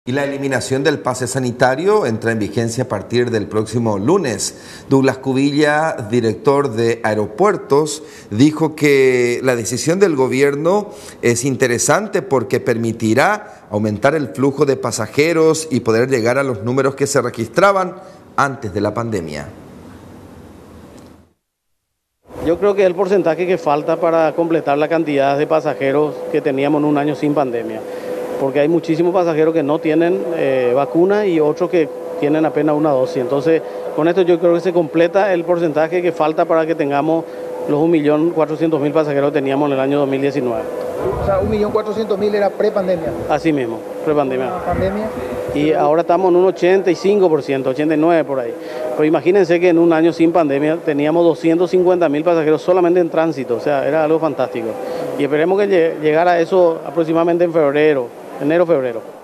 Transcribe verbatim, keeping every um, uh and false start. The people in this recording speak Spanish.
Y la eliminación del pase sanitario entra en vigencia a partir del próximo lunes. Douglas Cubilla, director de Aeropuertos, dijo que la decisión del gobierno es interesante porque permitirá aumentar el flujo de pasajeros y poder llegar a los números que se registraban antes de la pandemia. Yo creo que es el porcentaje que falta para completar la cantidad de pasajeros que teníamos en un año sin pandemia. Porque hay muchísimos pasajeros que no tienen eh, vacuna y otros que tienen apenas una dosis. Entonces, con esto yo creo que se completa el porcentaje que falta para que tengamos los un millón cuatrocientos mil pasajeros que teníamos en el año dos mil diecinueve. O sea, un millón cuatrocientos mil era pre-pandemia. Así mismo, pre-pandemia. ¿Pandemia? Y ahora estamos en un ochenta y cinco por ciento, ochenta y nueve por ciento por ahí. Pero imagínense que en un año sin pandemia teníamos doscientos cincuenta mil pasajeros solamente en tránsito. O sea, era algo fantástico. Y esperemos que llegara a eso aproximadamente en febrero. Enero, febrero.